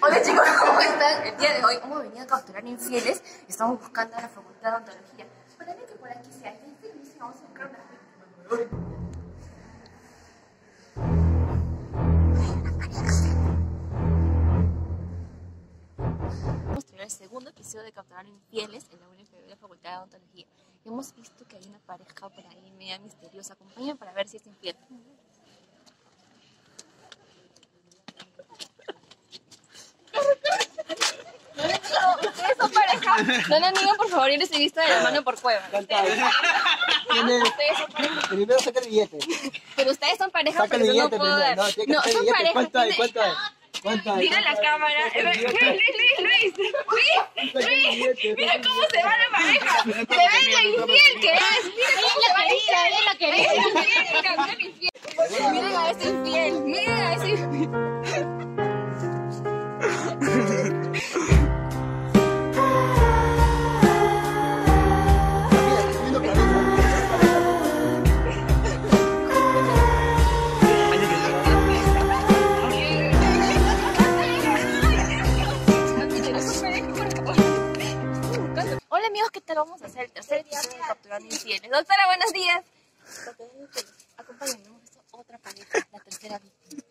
Hola chicos, ¿cómo están? El día de hoy hemos venido a capturar infieles. Estamos buscando a la Facultad de Odontología. Ponele que por aquí sea. Esta inicio vamos a buscar una Vamos a tener el segundo episodio de capturar infieles en la UNIFEB de la Facultad de Odontología. Y hemos visto que hay una pareja por ahí media misteriosa. Acompáñenme para ver si es infiel. ¿Ustedes son pareja? No la nieguen, por favor, yo les he visto de la mano por cueva. Primero saca el billete. Pero ustedes son pareja, pero yo no puedo dar. No, son pareja. ¿Cuánto hay? Mira la cámara. Luis, mira cómo se va la pareja. Se ve lo infiel que es. Mira cómo se va la que miren a ese infiel. Miren a ese infiel. Hola amigos, ¿qué tal? Vamos a hacer el tercer episodio de Capturando Infieles. Doctora, buenos días. Acompáñenme, hemos visto otra pareja, la tercera víctima.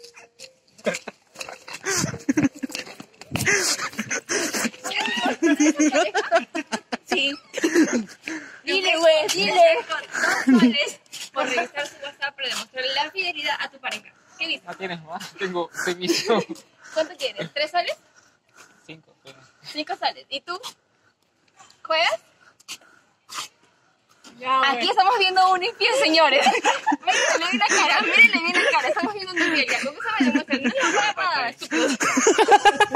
Sí. Dile, güey, dile. $2 por revisar su WhatsApp para demostrarle la fidelidad a tu pareja. ¿Qué dices? ¿No tienes más? Tengo misión. ¿Cuánto quieres? ¿3 soles? 5. 5 soles. ¿Y tú? ¿Juegas? Ya, aquí estamos viendo un infiel, señores. Mírenle bien la cara, mírenle bien la cara. Estamos viendo un infiel. Ya, ¿cómo se me demuestra? No es nada, estúpidos.